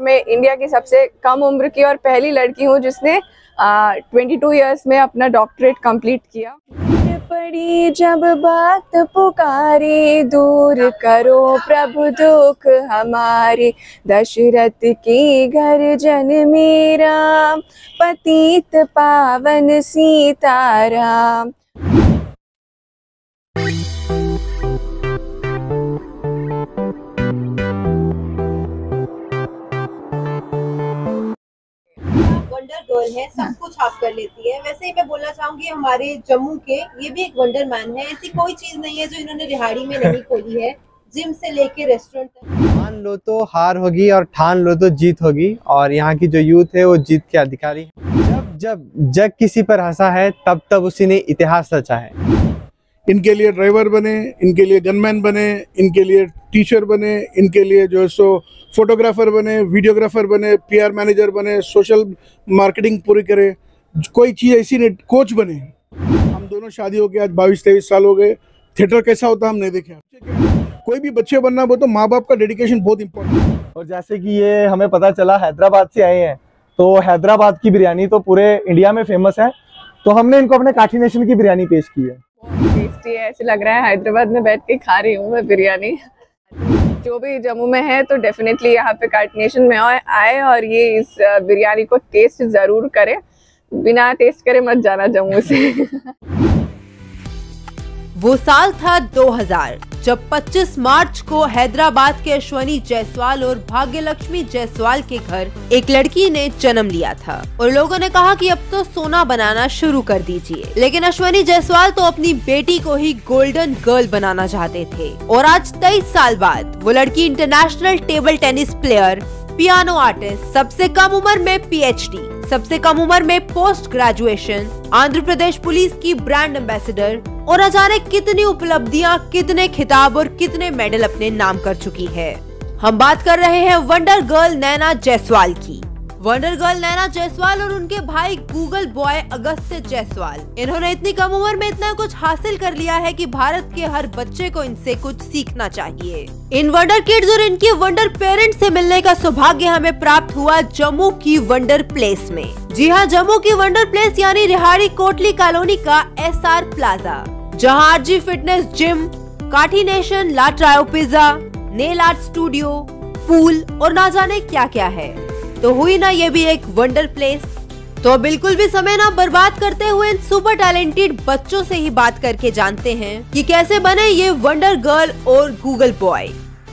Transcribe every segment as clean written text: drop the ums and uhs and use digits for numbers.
मैं इंडिया की सबसे कम उम्र की और पहली लड़की हूँ जिसने 22 इयर्स में अपना डॉक्टरेट कंप्लीट किया। पड़ी जब बात पुकारे, दूर करो प्रभु दुख हमारे, दशरथ के घर जन्मे राम, पतित पावन सीताराम। वंडर गर्ल है, सब कुछ आप कर लेती है। वैसे ही मैं बोलना चाहूंगी हमारे जम्मू के ये भी एक वंडर मैन है। ऐसी कोई चीज नहीं है जो इन्होंने रिहाड़ी में नहीं खोली है, जिम से लेके रेस्टोरेंट तक। मान लो तो हार होगी और ठान लो तो जीत होगी, और यहाँ की जो यूथ है वो जीत के अधिकारी है। जब जब जग किसी पर हंसा है तब तब उसी ने इतिहास रचा है। इनके लिए ड्राइवर बने, इनके लिए गनमैन बने, इनके लिए टीचर बने, इनके लिए जो है सो फोटोग्राफर बने, वीडियोग्राफर बने, पीआर मैनेजर बने, सोशल मार्केटिंग पूरी करे, कोई चीज़ ऐसी नहीं, कोच बने। हम दोनों शादी हो गए आज 22-23 साल हो गए। थिएटर कैसा होता हम नहीं देखे। कोई भी बच्चे बनना वो तो माँ बाप का डेडिकेशन बहुत इंपॉर्टेंट। और जैसे कि ये हमें पता चला हैदराबाद से आए हैं, तो हैदराबाद की बिरयानी तो पूरे इंडिया में फेमस है, तो हमने इनको अपने काठी नेशन की बिरयानी पेश की है। टेस्टी है, ऐसे लग रहा है हैदराबाद में बैठ के खा रही हूँ मैं बिरयानी। जो भी जम्मू में है तो डेफिनेटली यहाँ पे काठी नेशन में आए और ये इस बिरयानी को टेस्ट जरूर करे, बिना टेस्ट करे मत जाना जम्मू से। वो साल था 2000, जब 25 मार्च को हैदराबाद के अश्वनी जायसवाल और भाग्यलक्ष्मी जायसवाल के घर एक लड़की ने जन्म लिया था और लोगों ने कहा कि अब तो सोना बनाना शुरू कर दीजिए। लेकिन अश्वनी जायसवाल तो अपनी बेटी को ही गोल्डन गर्ल बनाना चाहते थे और आज 23 साल बाद वो लड़की international table tennis player, piano artist, सबसे कम उम्र में PhD, सबसे कम उम्र में post graduation, Andhra Pradesh police की ब्रांड एम्बेसडर और न जाने कितनी उपलब्धियां, कितने खिताब और कितने मेडल अपने नाम कर चुकी है। हम बात कर रहे हैं वंडर गर्ल नैना जायसवाल की। वंडर गर्ल नैना जायसवाल और उनके भाई गूगल बॉय अगस्त्य जायसवाल, इन्होंने इतनी कम उम्र में इतना कुछ हासिल कर लिया है कि भारत के हर बच्चे को इनसे कुछ सीखना चाहिए। इन वंडर किड्स और इनके वंडर पेरेंट्स से मिलने का सौभाग्य हमें प्राप्त हुआ जम्मू की वंडर प्लेस में। जी हाँ, जम्मू की वंडर प्लेस यानी रिहाड़ी कोटली कॉलोनी का SR प्लाजा, जहाँ RG fitness gym, Kathi nation, लाट्रायो pizza, nail art studio, pool और ना जाने क्या क्या है। तो हुई ना ये भी एक वंडर प्लेस। तो बिल्कुल भी समय ना बर्बाद करते हुए इन सुपर टैलेंटेड बच्चों से ही बात करके जानते हैं कि कैसे बने ये वंडर गर्ल और गूगल बॉय।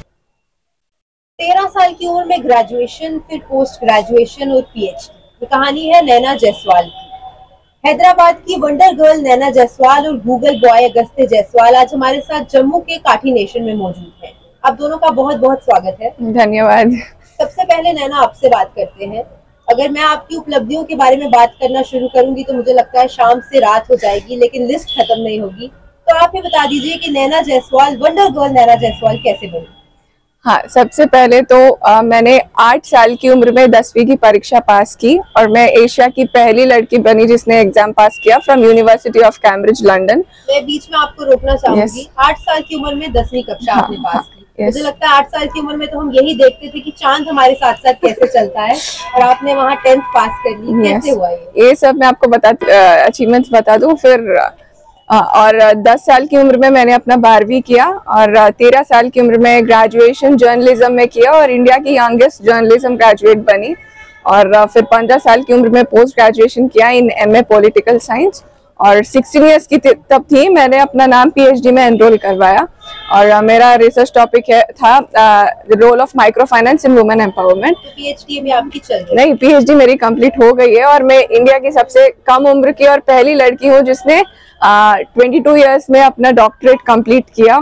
13 साल की उम्र में ग्रेजुएशन, फिर पोस्ट ग्रेजुएशन और PhD। ये कहानी है नैना जायसवाल की। हैदराबाद की वंडर गर्ल नैना जायसवाल और गूगल बॉय अगस्त्य जायसवाल आज हमारे साथ जम्मू के काठी नेशन में मौजूद हैं। आप दोनों का बहुत बहुत स्वागत है। धन्यवाद। सबसे पहले नैना आपसे बात करते हैं। अगर मैं आपकी उपलब्धियों के बारे में बात करना शुरू करूंगी तो मुझे लगता है शाम से रात हो जाएगी, लेकिन लिस्ट खत्म नहीं होगी। तो आप ये बता दीजिए कि नैना जायसवाल, वंडर गर्ल नैना जायसवाल कैसे बनी? हाँ, सबसे पहले तो मैंने 8 साल की उम्र में 10वीं की परीक्षा पास की और मैं एशिया की पहली लड़की बनी जिसने एग्जाम पास किया from university of Cambridge London. मैं बीच में आपको रोकना चाहूंगी। 8 साल की उम्र में 10वीं कक्षा आपने पास की। मुझे लगता है 8 साल की उम्र में तो हम यही देखते थे कि चांद हमारे साथ साथ कैसे चलता है, और आपने वहाँ 10th पास कर ली। कैसे हुआ ये सब मैं आपको अचीवमेंट्स बता दूं। फिर और 10 साल की उम्र में मैंने अपना 12वीं किया और 13 साल की उम्र में ग्रेजुएशन जर्नलिज्म में किया और इंडिया की यंगेस्ट जर्नलिज्म ग्रेजुएट बनी। और फिर 15 साल की उम्र में पोस्ट ग्रेजुएशन किया इन MA पॉलिटिकल साइंस और 16 इयर्स की तब थी मैंने अपना नाम PhD में एनरोल करवाया और मेरा रिसर्च टॉपिक था role of micro finance in women empowerment. तो PhD में आपकी चल रही है? नहीं, PhD मेरी कंप्लीट हो गई है और मैं इंडिया की सबसे कम उम्र की और पहली लड़की हूँ जिसने 22 इयर्स में अपना डॉक्टरेट कंप्लीट किया।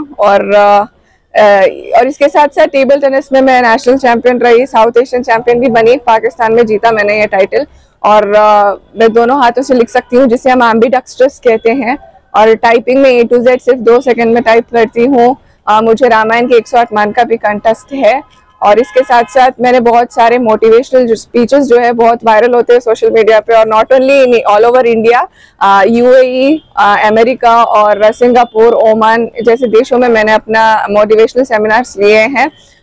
और इसके साथ साथ टेबल टेनिस में मैं नेशनल चैंपियन रही, साउथ एशियन चैंपियन भी बनी, पाकिस्तान में जीता मैंने ये टाइटल। और मैं दोनों हाथों से लिख सकती हूँ जिसे हम एम्बिडेक्स्ट्रस कहते हैं, और टाइपिंग में A to Z सिर्फ 2 सेकंड में टाइप करती हूँ। मुझे रामायण के 108 मान का भी कंटेस्ट है। और इसके साथ साथ मैंने बहुत सारे मोटिवेशनल स्पीचेस जो है बहुत वायरल होते हैं सोशल मीडिया पे, और not only in all over India, UAE, America और सिंगापुर, ओमान जैसे देशों में मैंने अपना मोटिवेशनल सेमिनार्स लिए हैं।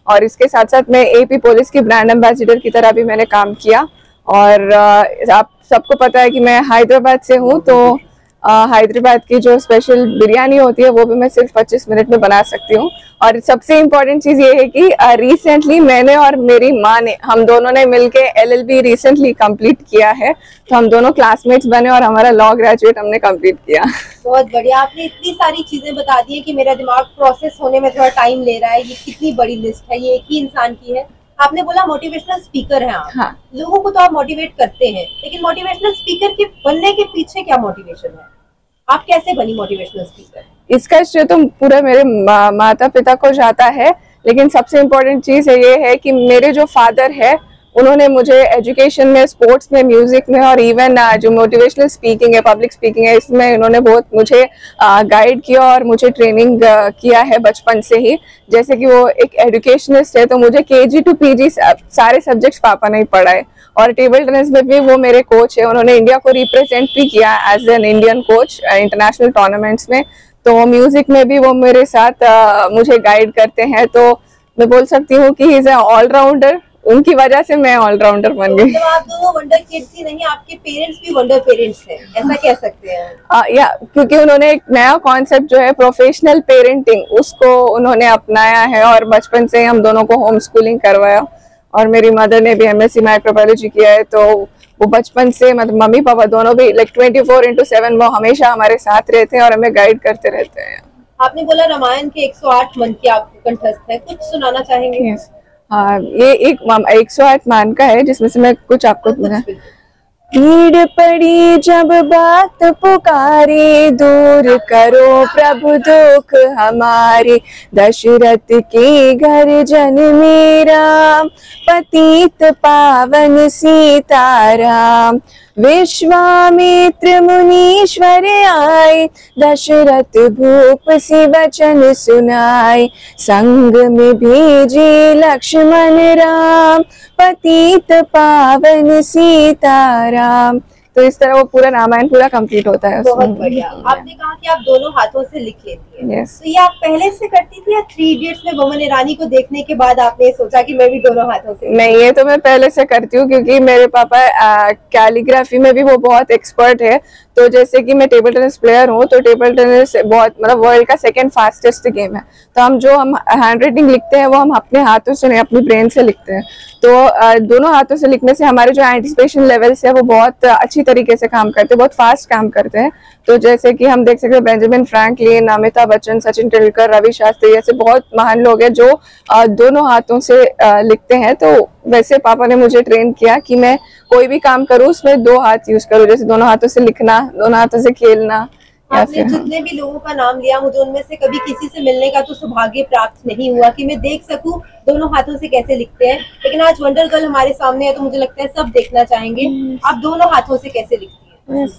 और इसके साथ साथ मैं AP पुलिस की ब्रांड एम्बेसडर की तरह भी मैंने काम किया। और आप सबको पता है कि मैं हैदराबाद से हूँ, तो हैदराबाद की जो स्पेशल बिरयानी होती है वो भी मैं सिर्फ 25 मिनट में बना सकती हूँ। और सबसे इम्पोर्टेंट चीज़ ये है कि रिसेंटली मैंने और मेरी माँ ने, हम दोनों ने मिलके LLB रिसेंटली कंप्लीट किया है, तो हम दोनों क्लासमेट्स बने और हमारा लॉ ग्रेजुएट हमने कंप्लीट किया। बहुत बढ़िया, आपने इतनी सारी चीजें बता दी है कि मेरा दिमाग प्रोसेस होने में थोड़ा टाइम ले रहा है। ये कितनी बड़ी लिस्ट है, ये एक ही इंसान की है। आपने बोला मोटिवेशनल स्पीकर हैं आप। हाँ। लोगों को तो आप मोटिवेट करते हैं, लेकिन मोटिवेशनल स्पीकर के बनने के पीछे क्या मोटिवेशन है? आप कैसे बनी मोटिवेशनल स्पीकर? इसका श्रेय तो पूरा मेरे माता पिता को जाता है, लेकिन सबसे इम्पोर्टेंट चीज़ ये है कि मेरे जो फादर है उन्होंने मुझे एजुकेशन में, स्पोर्ट्स में, म्यूजिक में और इवन जो मोटिवेशनल स्पीकिंग है, पब्लिक स्पीकिंग है, इसमें इन्होंने बहुत मुझे गाइड किया और मुझे ट्रेनिंग किया है बचपन से ही। जैसे कि वो एक एजुकेशनिस्ट है, तो मुझे KG to PG सारे सब्जेक्ट्स पापा ने पढ़ाए। और टेबल टेनिस में भी वो मेरे कोच है, उन्होंने इंडिया को रिप्रेजेंट भी किया as an Indian coach international tournaments में। तो म्यूजिक में भी वो मेरे साथ मुझे गाइड करते हैं। तो मैं बोल सकती हूँ कि ही इज ऑलराउंडर, उनकी वजह से मैं ऑलराउंडर बन गई। मतलब आप दोनों वंडर किड्स ही नहीं, आपके पेरेंट्स भी वंडर पेरेंट्स हैं, ऐसा कह सकते हैं। या क्योंकि उन्होंने एक नया कॉन्सेप्ट जो है प्रोफेशनल पेरेंटिंग, उसको उन्होंने अपनाया है और बचपन से हम दोनों को होम स्कूलिंग करवाया। और मेरी मदर ने भी MSc माइक्रोबायोलॉजी किया है, तो वो बचपन से मतलब मम्मी पापा दोनों भी 24/7 वो हमेशा हमारे साथ रहते हैं और हमें गाइड करते रहते हैं। आपने बोला रामायण के 108 मंत्र आपको कंठस्थ है, कुछ सुनाना चाहेंगे? yes. हाँ, ये एक 108 मान का है, जिसमें से मैं कुछ आपको भीड़ पड़ी जब बात पुकारे, दूर करो प्रभु दुख हमारे। दशरथ के घर जन्मे राम, पतित पावन सीताराम। विश्वामित्र मुनीश्वर आए, दशरथ भूप से वचन सुनाए। संग में भेजे लक्ष्मण राम, पतित पावन सीताराम। तो इस तरह वो पूरा रामायण पूरा कंप्लीट होता है। बहुत बढ़िया। आपने कहा कि आप दोनों हाथों से लिख लेती हैं। yes. तो ये आप पहले से करती थी या 3 इडियट्स में बोमन ईरानी को देखने के बाद आपने सोचा कि मैं भी दोनों हाथों से? नहीं, ये तो मैं पहले से करती हूँ, क्योंकि मेरे पापा कैलीग्राफी में भी वो बहुत एक्सपर्ट है। तो जैसे कि मैं टेबल टेनिस प्लेयर हूँ, तो टेबल टेनिस बहुत मतलब वर्ल्ड का 2nd फास्टेस्ट गेम है। तो हम हैंड राइटिंग लिखते हैं वो हम अपने हाथों से नहीं, अपनी ब्रेन से लिखते हैं। तो दोनों हाथों से लिखने से हमारे जो एंटिसिपेशन लेवल्स है वो बहुत अच्छी तरीके से काम करते हैं, बहुत फास्ट काम करते हैं। तो जैसे कि हम देख सकते हैं बेंजामिन फ्रैंकलिन, अमिताभ बच्चन, सचिन तेंदुलकर, रवि शास्त्री ऐसे बहुत महान लोग हैं जो दोनों हाथों से लिखते हैं। तो वैसे पापा ने मुझे ट्रेन किया कि मैं कोई भी काम करूँ उसमें 2 हाथ यूज करूँ, जैसे दोनों हाथों से लिखना, दोनों हाथों से खेलना। आपने जितने भी लोगों का नाम लिया, मुझे उनमें से कभी किसी से मिलने का तो सौभाग्य प्राप्त नहीं हुआ कि मैं देख सकूं दोनों हाथों से कैसे लिखते हैं। लेकिन आज वंडर गर्ल हमारे सामने है, तो मुझे लगता है सब देखना चाहेंगे आप दोनों हाथों से कैसे लिखती हैं।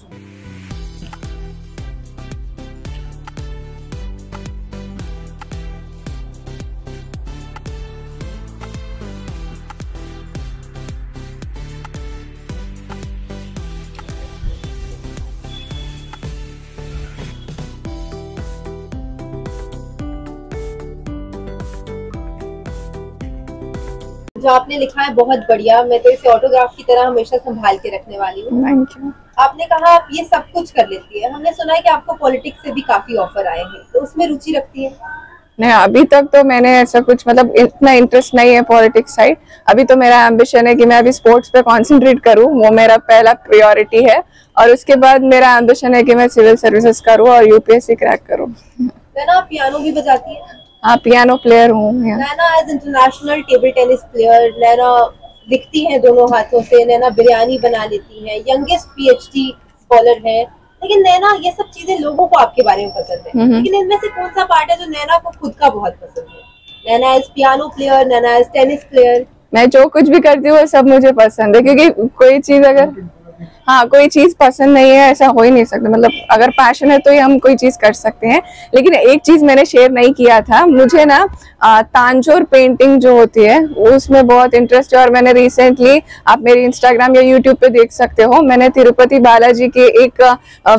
जो आपने लिखा है बहुत बढ़िया, मैं तो इसे ऑटोग्राफ की तरह हमेशा संभाल के रखने वाली हूँ। Thank you. आपने कहा आप ये सब कुछ कर लेती है, हमने सुना है कि आपको पॉलिटिक्स से भी काफी ऑफर आए हैं, तो उसमें रुचि रखती है? नहीं, अभी तक तो मैंने ऐसा कुछ मतलब इतना इंटरेस्ट नहीं है पॉलिटिक्स साइड। अभी तो मेरा एम्बिशन है कि मैं अभी स्पोर्ट्स पे कंसंट्रेट करूं, वो मेरा पहला प्रायोरिटी है। और उसके बाद मेरा एम्बिशन है कि मैं सिविल सर्विसेज करूं और UPSC क्रैक करूं। नैना आप पियानो भी बजाती है? हाँ, पियानो प्लेयर हूँ। Naina as international table tennis player, Naina लिखती हैं दोनों हाथों से, नैना बिरयानी बना लेती हैं, यंगेस्ट PhD स्कॉलर है। लेकिन नैना ये सब चीजें लोगों को आपके बारे में पसंद है, लेकिन इनमें से कौन सा पार्ट है जो नैना को खुद का बहुत पसंद है? Naina as piano player, Naina as tennis player. मैं जो कुछ भी करती हूँ वो सब मुझे पसंद है, क्योंकि कोई चीज अगर कोई चीज पसंद नहीं है ऐसा हो ही नहीं सकता। मतलब अगर पैशन है तो ही हम कोई चीज कर सकते हैं। लेकिन एक चीज मैंने शेयर नहीं किया था, मुझे ना तांजोर पेंटिंग जो होती है उसमें बहुत इंटरेस्ट है। और मैंने रिसेंटली, आप मेरे इंस्टाग्राम या यूट्यूब पे देख सकते हो, मैंने तिरुपति बालाजी के एक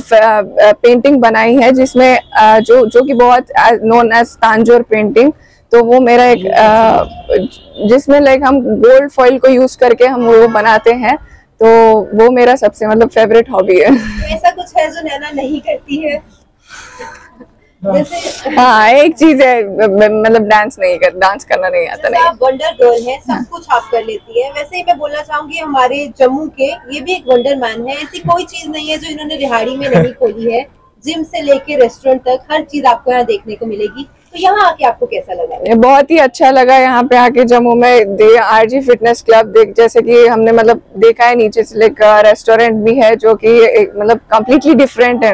पेंटिंग बनाई है जिसमें जो कि बहुत नोन एज तांजोर पेंटिंग। तो वो मेरा एक जिसमें लाइक हम गोल्ड फॉइल को यूज करके हम वो बनाते हैं, तो वो मेरा सबसे मतलब फेवरेट हॉबी है। तो ऐसा कुछ है जो नैना नहीं करती है? जैसे हाँ, एक चीज है, मतलब डांस करना नहीं आता। नहीं, आप वंडर गर्ल है, सब कुछ आप कर लेती है। वैसे ही मैं बोलना चाहूंगी हमारे जम्मू के ये भी एक वंडर मैन है। ऐसी कोई चीज नहीं है जो इन्होंने रिहाड़ी में नहीं खोली है। जिम से लेके रेस्टोरेंट तक हर चीज आपको यहाँ देखने को मिलेगी। तो यहाँ आके आपको कैसा लगा? बहुत ही अच्छा लगा यहाँ पे आके जम्मू में। आरजी फिटनेस क्लब जैसे कि हमने मतलब देखा है, नीचे से लेकर रेस्टोरेंट भी है जो कि मतलब कम्प्लीटली डिफरेंट है,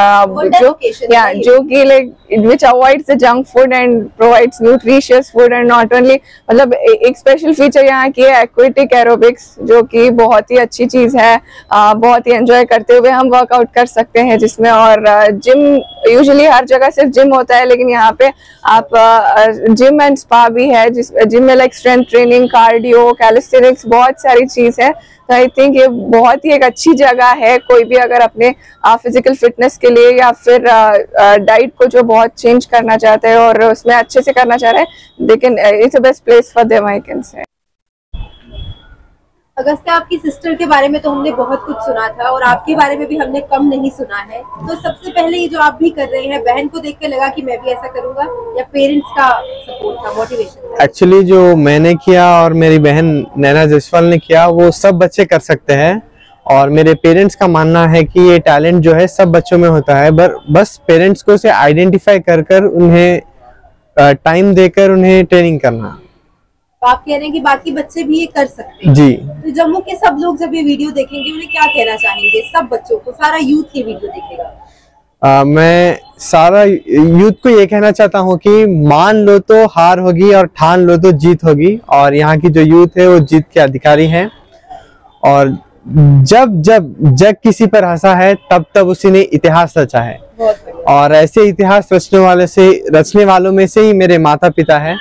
जो कि like which avoids the junk food and provides nutritious food and not only मतलब एक स्पेशल फीचर यहाँ की है एक्वेटिक एरोबिक्स, जो कि बहुत ही अच्छी चीज है। बहुत ही एंजॉय करते हुए हम वर्कआउट कर सकते हैं जिसमें। और जिम यूजुअली हर जगह सिर्फ जिम होता है, लेकिन यहाँ पे आप जिम एंड स्पा भी है, जिम में like strength training, cardio, calisthenics, बहुत सारी चीज है। तो आई थिंक ये बहुत ही एक अच्छी जगह है। कोई भी अगर अपने फिजिकल फिटनेस के लिए या फिर डाइट को जो बहुत चेंज करना चाहते हैं और उसमें अच्छे से करना चाह रहे हैं, लेकिन it's a best place for them, I can say. Agastya, आपकी सिस्टर के बारे में तो हमने बहुत कुछ सुना था और आपके बारे में भी हमने कम नहीं सुना है। तो सबसे पहले ये जो आप भी कर रहे हैं, बहन को देख के लगा कि मैं भी ऐसा करूंगा, या पेरेंट्स का सपोर्ट था, मोटिवेशन था? एक्चुअली जो मैंने किया और मेरी बहन नैना जायसवाल ने किया वो सब बच्चे कर सकते हैं। और मेरे पेरेंट्स का मानना है कि ये टैलेंट जो है सब बच्चों में होता है, बस पेरेंट्स को उसे आइडेंटिफाई कर उन्हें टाइम देकर उन्हें ट्रेनिंग करना। तो आप कह रहे हैं कि बाकी बच्चे भी ये कर सकते हैं? जी। तो जम्मू के सब लोग जब ये वीडियो देखेंगे उन्हें क्या कहना चाहेंगे? सब बच्चों को, सारा यूथ ये वीडियो देखेगा। मैं सारा यूथ को ये कहना चाहता हूँ कि मान लो तो हार होगी और ठान लो तो जीत होगी। और यहाँ की जो यूथ है वो जीत के अधिकारी हैं। और जब जग किसी पर हंसा है तब उसी ने इतिहास रचा है। और ऐसे इतिहास रचने वालों में से ही मेरे माता पिता हैं।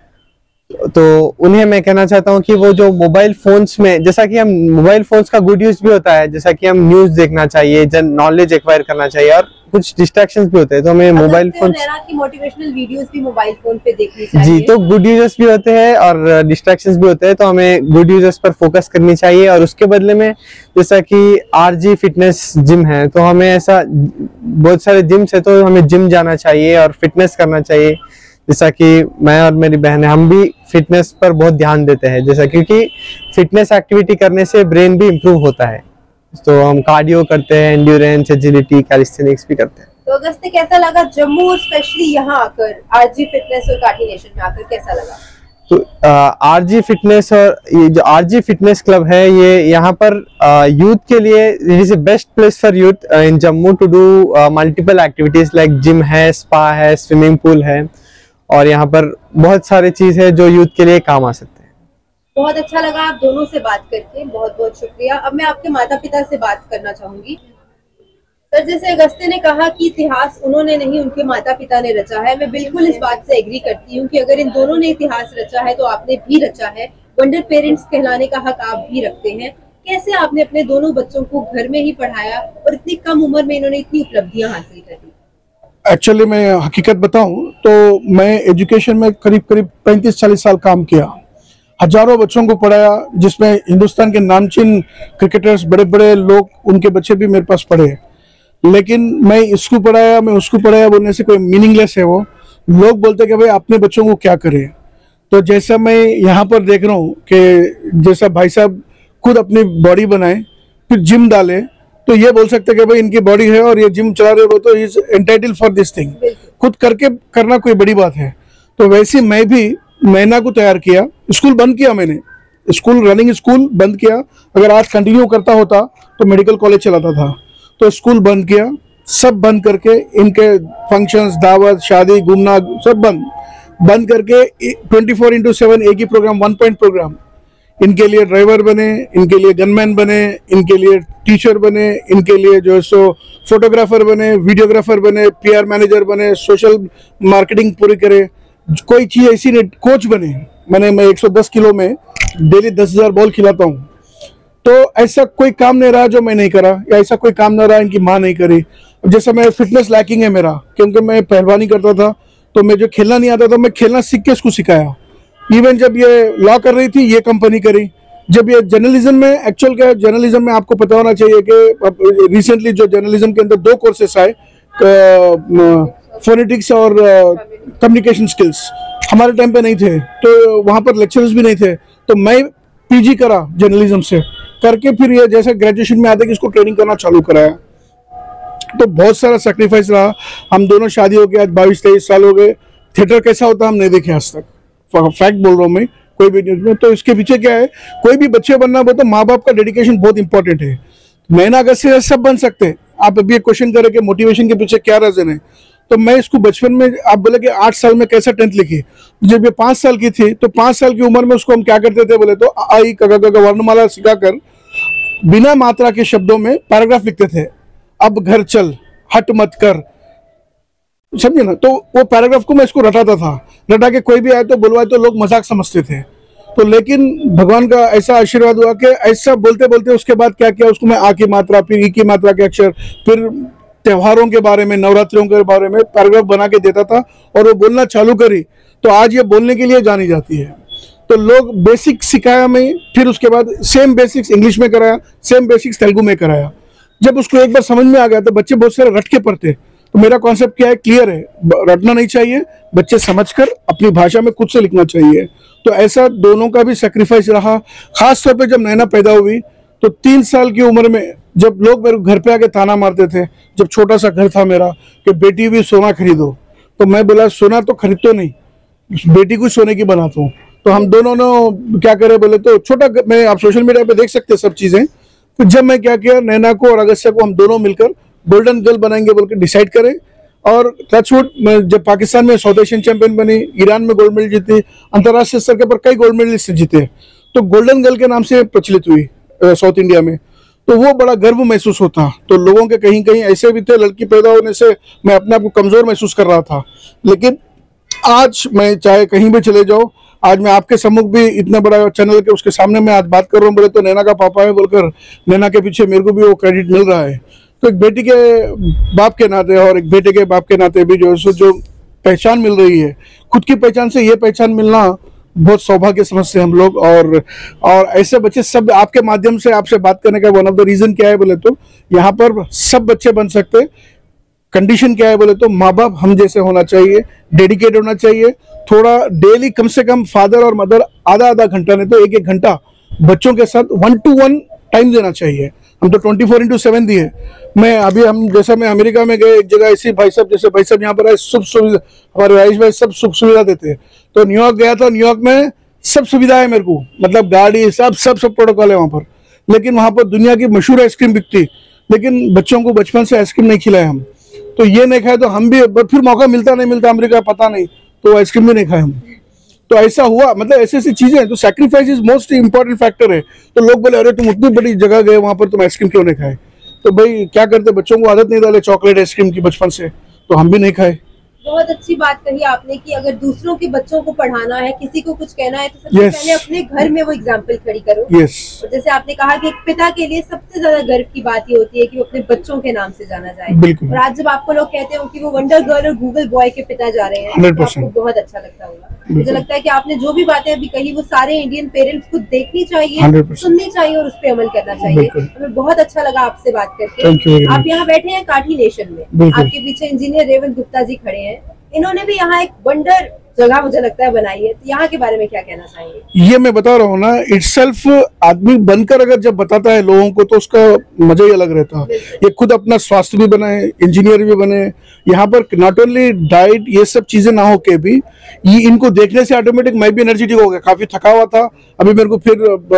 तो उन्हें मैं कहना चाहता हूँ कि वो जो मोबाइल फोन्स में, जैसा कि हम मोबाइल फोन्स का गुड यूज भी होता है, जैसा कि हम न्यूज देखना चाहिए, नॉलेज एक्वायर करना चाहिए, और कुछ डिस्ट्रैक्शंस भी होते हैं, तो हमें मोबाइल फोन की मोटिवेशनल वीडियोस भी मोबाइल फोन पे देखनी चाहिए। जी, तो गुड यूजर्स भी होते हैं और डिस्ट्रैक्शंस भी होते हैं, तो हमें गुड यूजर्स पर फोकस करनी चाहिए। और उसके बदले में जैसा कि आरजी फिटनेस जिम है, तो हमें ऐसा बहुत सारे जिम्स है, तो हमें जिम जाना चाहिए और फिटनेस करना चाहिए। जैसा कि मैं और मेरी बहन है, हम भी फिटनेस पर बहुत ध्यान देते हैं, जैसा क्योंकि फिटनेस एक्टिविटी करने से ब्रेन भी इम्प्रूव होता है। तो हम कार्डियो करते हैं, एंड्योरेंस, एजिलिटी, कैलिस्थेनिक्स भी करते हैं। तो अगस्त्य, कैसा लगा जम्मू और स्पेशली यहाँ आकर, आरजी फिटनेस और काठी नेशन में आकर कैसा लगा? तो आरजी फिटनेस और ये जो आरजी फिटनेस क्लब है, ये यहाँ पर यूथ के लिए it is the best place for youth in Jammu to do multiple activities like gym है, स्पा है, स्विमिंग पूल है, और यहाँ पर बहुत सारे चीज है जो यूथ के लिए काम आ सकते हैं। बहुत अच्छा लगा आप दोनों से बात करके, बहुत बहुत शुक्रिया। अब मैं आपके माता पिता से बात करना चाहूंगी। सर, जैसे अगस्त्य ने कहा कि इतिहास उन्होंने नहीं, उनके माता पिता ने रचा है, मैं बिल्कुल इस बात से एग्री करती हूँ कि अगर इन दोनों ने इतिहास रचा है तो आपने भी रचा है। वंडर पेरेंट्स कहलाने का हक आप भी रखते हैं। कैसे आपने अपने दोनों बच्चों को घर में ही पढ़ाया और इतनी कम उम्र में इन्होंने इतनी उपलब्धियां हासिल कर दी? एक्चुअली मैं हकीकत बताऊं तो मैं एजुकेशन में करीब 35-40 साल काम किया, हजारों बच्चों को पढ़ाया, जिसमें हिंदुस्तान के नामचीन क्रिकेटर्स, बड़े बड़े लोग, उनके बच्चे भी मेरे पास पढ़े। लेकिन मैं इसको पढ़ाया, मैं उसको पढ़ाया बोलने से कोई मीनिंगलेस है। वो लोग बोलते कि भाई अपने बच्चों को क्या करें। तो जैसा मैं यहाँ पर देख रहा हूँ कि जैसा भाई साहब खुद अपनी बॉडी बनाए, फिर जिम डाले, तो ये बोल सकते कि भाई इनकी बॉडी है और ये जिम चला रहे हो, तो is entitle for this thing. खुद करके करना कोई बड़ी बात है। तो वैसे मैं भी नैना को तैयार किया, स्कूल बंद किया, मैंने रनिंग स्कूल बंद किया। अगर आज कंटिन्यू करता होता तो मेडिकल कॉलेज चलाता था। तो स्कूल बंद किया, सब बंद करके इनके फंक्शंस, दावत, शादी, घूमना सब बंद करके 24/7 एक ही प्रोग्राम, 1 पॉइंट प्रोग्राम। इनके लिए ड्राइवर बने, इनके लिए गनमैन बने, इनके लिए टीचर बने, इनके लिए जो है सो फोटोग्राफर बने, वीडियोग्राफर बने, पीआर मैनेजर बने, सोशल मार्केटिंग पूरी करे, कोई चीज़ ऐसी नहीं, कोच बने। मैं 110 किलो में डेली 10,000 बॉल खिलाता हूँ। तो ऐसा कोई काम नहीं रहा जो मैं नहीं करा, या ऐसा कोई काम नहीं रहा इनकी माँ नहीं करी। जैसा मैं फिटनेस लैकिंग है मेरा, क्योंकि मैं पहलवानी करता था, तो मैं जो खेलना नहीं आता था, मैं खेलना सीख के उसको सिखाया। इवन जब ये लॉ कर रही थी, ये कंपनी करी। जब ये जर्नलिज्म में, एक्चुअल क्या जर्नलिज्म में आपको पता होना चाहिए कि रिसेंटली जो जर्नलिज्म के अंदर 2 कोर्सेस आए, फोनेटिक्स और कम्युनिकेशन स्किल्स, हमारे टाइम पे नहीं थे, तो वहाँ पर लेक्चरर्स भी नहीं थे। तो मैं पीजी करा जर्नलिज्म से, करके फिर ये जैसे ग्रेजुएशन में आते कि इसको ट्रेनिंग करना चालू कराया। तो बहुत सारा सेक्रीफाइस रहा। हम दोनों शादी हो गया, आज 22-23 साल हो गए। थिएटर कैसा होता है हम नहीं देखे आज तक, फैक्ट बोल रहा हूँ मैं, कोई भी न्यूज में। तो इसके पीछे क्या है, कोई भी बच्चे बनना हो तो माँ बाप का डेडिकेशन बहुत इंपॉर्टेंट है। नैना अगर से सब बन सकते हैं। आप अभी एक क्वेश्चन करें कि मोटिवेशन के पीछे क्या रीजन है, तो मैं इसको बचपन में, आप बोले कि 8 साल में कैसे 10th लिखी, जब ये 5 साल की थी तो 5 साल की उम्र में उसको हम क्या करते थे बोले तो आई का वर्णमाला सिखाकर बिना मात्रा के शब्दों में पैराग्राफ लिखते थे। अब घर चल, हट मत कर, समझे ना। तो वो पैराग्राफ को मैं इसको रटाता था, रटा के कोई भी आए तो बुलवाए तो लोग मजाक समझते थे। तो लेकिन भगवान का ऐसा आशीर्वाद हुआ कि ऐसा बोलते बोलते उसके बाद क्या किया, उसको मैं आ की मात्रा, फिर ई की मात्रा के अक्षर, फिर त्योहारों के बारे में, नवरात्रियों के बारे में पैराग्राफ बना के देता था और वो बोलना चालू करी तो आज ये बोलने के लिए जानी जाती है। तो लोग बेसिक सिखाया मैं, फिर उसके बाद सेम बेसिक्स इंग्लिश में कराया, सेम बेसिक्स तेलुगु में कराया। जब उसको एक बार समझ में आ गया तो बच्चे बहुत सारे रट के पढ़ते। तो मेरा कॉन्सेप्ट क्या है, क्लियर है, रटना नहीं चाहिए, बच्चे समझकर अपनी भाषा में खुद से लिखना चाहिए। तो ऐसा दोनों का भी सेक्रीफाइस रहा। खास तौर पे जब नैना पैदा हुई तो 3 साल की उम्र में जब लोग मेरे घर पे आके ताना मारते थे, जब छोटा सा घर था मेरा, कि बेटी भी सोना खरीदो, तो मैं बोला सोना तो खरीद तो नहीं, बेटी को सोने की बनाता हूँ। तो हम दोनों ने क्या करे बोले तो छोटा, मैं आप सोशल मीडिया पे देख सकते हैं सब चीजें। तो जब मैं क्या किया, नैना को और अगस्त्य को हम दोनों मिलकर गोल्डन गर्ल बनाएंगे बोल के डिसाइड करें। और टचवुड, मैं जब पाकिस्तान में साउथ एशियन चैंपियन बनी, ईरान में गोल्ड मेडल जीती, अंतर्राष्ट्रीय स्तर के पर कई गोल्ड मेडलिस्ट जीते, तो गोल्डन गर्ल के नाम से प्रचलित हुई साउथ इंडिया में। तो वो बड़ा गर्व महसूस होता। तो लोगों के कहीं कहीं ऐसे भी थे, लड़की पैदा होने से मैं अपने आप को कमजोर महसूस कर रहा था। लेकिन आज मैं चाहे कहीं भी चले जाओ, आज मैं आपके सम्मुख भी इतना बड़ा चैनल के उसके सामने मैं आज बात कर रहा हूँ, बोले तो नैना का पापा है बोलकर, नैना के पीछे मेरे को भी वो क्रेडिट मिल रहा है। तो एक बेटी के बाप के नाते और एक बेटे के बाप के नाते भी जो पहचान मिल रही है, खुद की पहचान से ये पहचान मिलना बहुत सौभाग्य समझते हैं हम लोग। और ऐसे बच्चे सब आपके माध्यम से आपसे बात करने का वन ऑफ द रीजन क्या है बोले तो, यहाँ पर सब बच्चे बन सकते। कंडीशन क्या है बोले तो माँ बाप हम जैसे होना चाहिए, डेडिकेट होना चाहिए, थोड़ा डेली कम से कम फादर और मदर आधा घंटा नहीं तो 1-1 घंटा बच्चों के साथ 1-to-1 टाइम देना चाहिए। हम तो 24/7 दिए। मैं अभी मैं अमेरिका में गए, एक जगह ऐसी भाई साहब यहाँ पर आए, सुख सुविधा, हमारे राजेश भाई सब सुख सुविधा देते हैं। तो न्यूयॉर्क गया था, न्यूयॉर्क में सब सुविधा है मेरे को, मतलब गाड़ी सब प्रोटोकॉल है वहाँ पर। लेकिन वहाँ पर दुनिया की मशहूर आइसक्रीम बिकती, लेकिन बच्चों को बचपन से आइसक्रीम नहीं खिलाए हम। तो ये नहीं खाए तो हम भी, फिर मौका मिलता नहीं मिलता अमेरिका पता नहीं, तो आइसक्रीम भी नहीं खाए हम। तो ऐसा हुआ, मतलब ऐसी चीजें। तो sacrifice is most important factor है। तो लोग बोले अरे तुम उतनी बड़ी जगह गए, वहां पर तुम आइसक्रीम क्यों नहीं खाए? तो भाई क्या करते, बच्चों को आदत नहीं डाले चॉकलेट आइसक्रीम की बचपन से, तो हम भी नहीं खाए। बहुत अच्छी बात कही आपने कि अगर दूसरों के बच्चों को पढ़ाना है, किसी को कुछ कहना है, तो सबसे पहले अपने घर में वो एग्जाम्पल खड़ी करो। और जैसे आपने कहा कि एक पिता के लिए सबसे ज्यादा गर्व की बात ये होती है कि वो अपने बच्चों के नाम से जाना जाए। और आज जब आपको लोग कहते हो कि वो वंडर गर्ल और गूगल बॉय के पिता जा रहे हैं, तो आपको बहुत अच्छा लगता होगा। मुझे लगता है कि आपने जो भी बातें अभी कही वो सारे इंडियन पेरेंट्स को देखनी चाहिए, सुननी चाहिए और उस पर अमल करना चाहिए। हमें बहुत अच्छा लगा आपसे बात करके। आप यहाँ बैठे हैं काठी नेशन में, आपके पीछे इंजीनियर रेवंत गुप्ता जी खड़े हैं। इन्होंने भी यहाँ एक वंडर जगह मुझे लगता है बनाई है, तो यहाँ के बारे में क्या कहना चाहेंगे? ये मैं बता रहा हूँ ना, इटसेल्फ आदमी बनकर अगर जब बताता है लोगों को तो उसका मजा ही अलग रहता है। ये खुद अपना स्वास्थ्य भी बनाए, इंजीनियर भी बने, यहाँ पर नॉट ओनली डाइट ये सब चीजें ना हो के भी ये इनको देखने से ऑटोमेटिक मैं भी एनर्जेटिक हो गया। काफी थका हुआ था, अभी मेरे को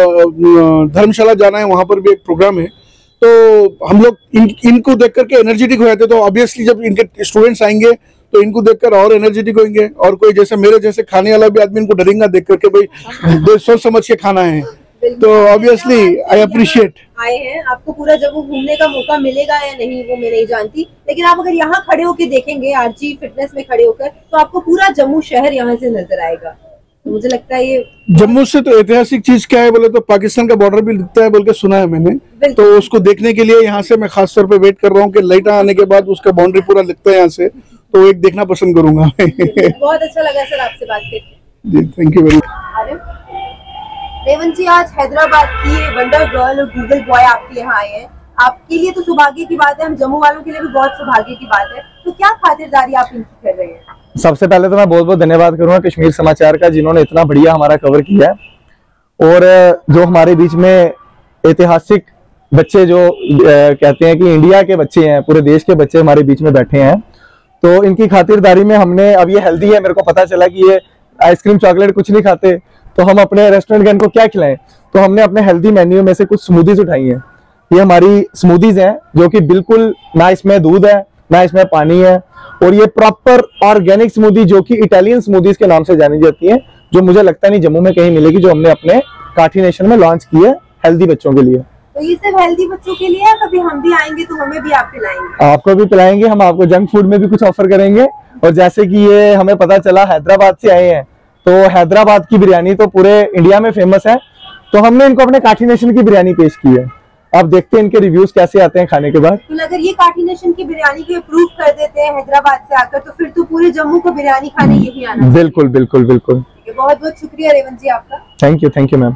फिर धर्मशाला जाना है, वहां पर भी एक प्रोग्राम है। तो हम लोग इनको देख करके एनर्जेटिक हो जाते, तो ऑब्वियसली जब इनके स्टूडेंट्स आएंगे तो इनको देखकर और एनर्जेटिक होंगे। और कोई जैसे मेरे जैसे खाने वाला भी आदमी इनको डरेगा देख करके, भाई सोच समझ के खाना है। तो ऑब्वियसली आई अप्रिशिएट। आए हैं, आपको पूरा जम्मू घूमने का मौका मिलेगा या नहीं वो मैं नहीं जानती, लेकिन आप अगर यहाँ खड़े होकर देखेंगे आरजी फिटनेस में खड़े होकर, तो आपको पूरा जम्मू शहर यहाँ से नजर आएगा। तो मुझे लगता है ये जम्मू से तो ऐतिहासिक चीज क्या है बोले तो पाकिस्तान का बॉर्डर भी दिखता है बोल के सुना है मैंने। तो उसको देखने के लिए यहाँ से मैं खास तौर पे वेट कर रहा हूँ कि लाइट आने के बाद उसका बाउंड्री पूरा दिखता है यहाँ से। तो एक देखना पसंद करूंगा। बहुत अच्छा लगा सर आपसे बात करके जी, thank you very much. Revanth ji, आज हैदराबाद की वंडर गर्ल और गूगल बॉय आपके यहाँ आए हैं। आपके लिए तो सौभाग्य की बात है, हम जम्मू वालों के लिए भी बहुत सौभाग्य की बात है। तो क्या खातिरदारी आप इनकी कर रहे हैं? सबसे पहले तो मैं बहुत बहुत धन्यवाद करूंगा कश्मीर समाचार का, जिन्होंने इतना बढ़िया हमारा कवर किया है। और जो हमारे बीच में ऐतिहासिक बच्चे जो कहते हैं कि इंडिया के बच्चे हैं, पूरे देश के बच्चे हमारे बीच में बैठे हैं, तो इनकी खातिरदारी में हमने, अब ये हेल्दी है, मेरे को पता चला कि ये आइसक्रीम चॉकलेट कुछ नहीं खाते, तो हम अपने रेस्टोरेंट के इनको क्या खिलाएं, तो हमने अपने हेल्दी मेन्यू में से कुछ स्मूदीज उठाई हैं। ये हमारी स्मूदीज हैं जो कि बिल्कुल ना इसमें दूध है ना इसमें पानी है, और ये प्रॉपर ऑर्गेनिक स्मूदी जो कि इटालियन स्मूदीज के नाम से जानी जाती है, जो मुझे लगता नहीं जम्मू में कहीं मिलेगी, जो हमने अपने काठी नेशन में लॉन्च की है हेल्दी बच्चों के लिए। तो ये सिर्फ हेल्दी बच्चों के लिए है, कभी हम भी आएंगे तो हमें भी आप पिलाएंगे? आपको भी पिलाएंगे, हम आपको जंक फूड में भी कुछ ऑफर करेंगे। और जैसे कि ये हमें पता चला हैदराबाद से आए हैं, तो हैदराबाद की बिरयानी तो पूरे इंडिया में फेमस है, तो हमने इनको अपने काठी नेशन की बिरयानी पेश की है। अब देखते हैं इनके रिव्यूज कैसे आते हैं खाने के बाद। तो अगर ये काठी नेशन की बिरयानी को अप्रूव कर देते हैं हैदराबाद से आकर, तो फिर तो पूरे जम्मू को बिरयानी खाने यही आना। बिल्कुल बिल्कुल बिल्कुल। बहुत बहुत शुक्रिया रेवंत जी आपका। Thank you ma'am.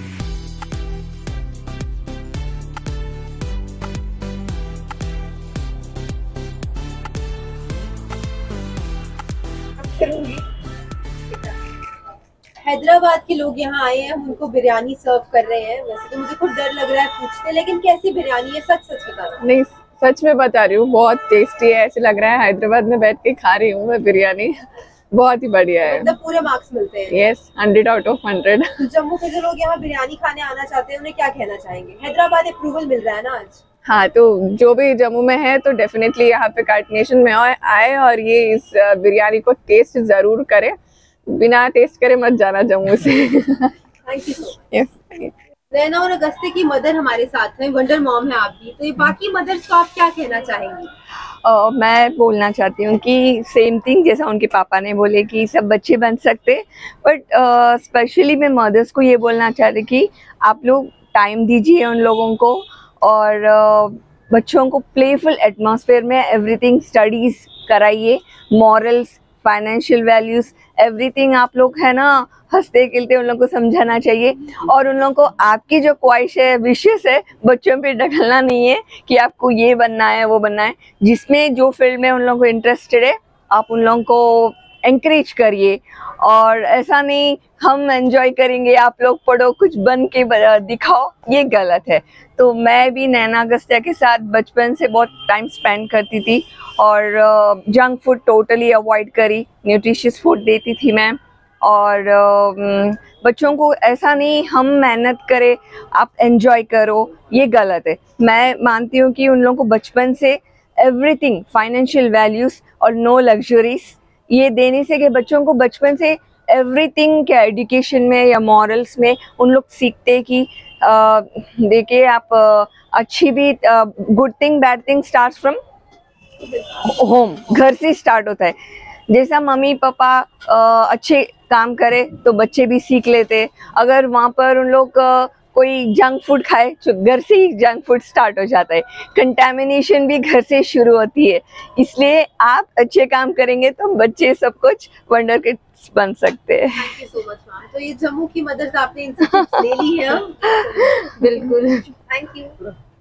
हैदराबाद के लोग यहाँ आए हैं, हम उनको बिरयानी सर्व कर रहे हैं। वैसे तो मुझे खुद डर लग रहा है पूछते, लेकिन कैसी बिरयानी है, सच सच बताना। नहीं, सच में बता रही हूँ, बहुत टेस्टी है। ऐसे लग रहा है हैदराबाद में बैठ के खा रही हूँ मैं बिरयानी। बहुत ही बढ़िया है, मतलब पूरे मार्क्स मिलते हैं। Yes, 100 out of 100। तो जम्मू के जो लोग यहाँ बिरयानी खाने आना चाहते हैं, उन्हें क्या कहना चाहेंगे? हैदराबाद अप्रूवल मिल रहा है ना आज? हाँ, तो जो भी जम्मू में है तो डेफिनेटली यहाँ पे काठी नेशन में आए और ये इस बिरयानी को टेस्ट जरूर करे। बिना टेस्ट करे मत जाना जम्मू से। Thank you so much. Naina और अगस्त्य की मदर हमारे साथ हैं, वंडर मॉम है आपकी, तो ये बाकी मदर्स को आप क्या कहना चाहेंगी? मैं बोलना चाहती हूँ कि सेम थिंग जैसा उनके पापा ने बोले कि सब बच्चे बन सकते, बट स्पेशली मैं मदर्स को ये बोलना चाहती कि आप लोग टाइम दीजिए उन लोगों को, और बच्चों को प्लेफुल एटमॉस्फेयर में एवरीथिंग स्टडीज़ कराइए, मॉरल्स, फाइनेंशियल वैल्यूज़, एवरीथिंग आप लोग है ना हंसते खेलते उन लोगों को समझाना चाहिए। और उन लोगों को आपकी जो ख्वाहिश है, विशेष है, बच्चों पे ढकलना नहीं है कि आपको ये बनना है वो बनना है। जिसमें जो फील्ड में उन लोगों को इंटरेस्टेड है आप उन लोगों को एंकरेज करिए, और ऐसा नहीं हम एंजॉय करेंगे आप लोग पढ़ो कुछ बन के दिखाओ, ये गलत है। तो मैं भी नैना अगस्त्य के साथ बचपन से बहुत टाइम स्पेंड करती थी, और जंक फूड टोटली अवॉइड करी, न्यूट्रिशियस फूड देती थी मैं। और बच्चों को ऐसा नहीं हम मेहनत करें आप एंजॉय करो, ये गलत है। मैं मानती हूँ कि उन लोगों को बचपन से एवरीथिंग, फाइनेंशियल वैल्यूज़ और नो लग्जरीज, ये देने से कि बच्चों को बचपन से एवरीथिंग क्या एजुकेशन में या मॉरल्स में उन लोग सीखते कि देखिए आप अच्छी भी, good thing bad thing starts from home, घर से स्टार्ट होता है। जैसा मम्मी पापा अच्छे काम करे तो बच्चे भी सीख लेते। अगर वहाँ पर उन लोग कोई जंक फूड खाए तो घर से ही जंक फूड स्टार्ट हो जाता है। कंटेमिनेशन भी घर से शुरू होती है, इसलिए आप अच्छे काम करेंगे तो बच्चे सब कुछ वंडर किड्स बन सकते हैं। Thank you so much ma'am. तो ये जम्मू की मदर्स आपने इनसे टिप्स ले ली है? बिल्कुल, थैंक यू।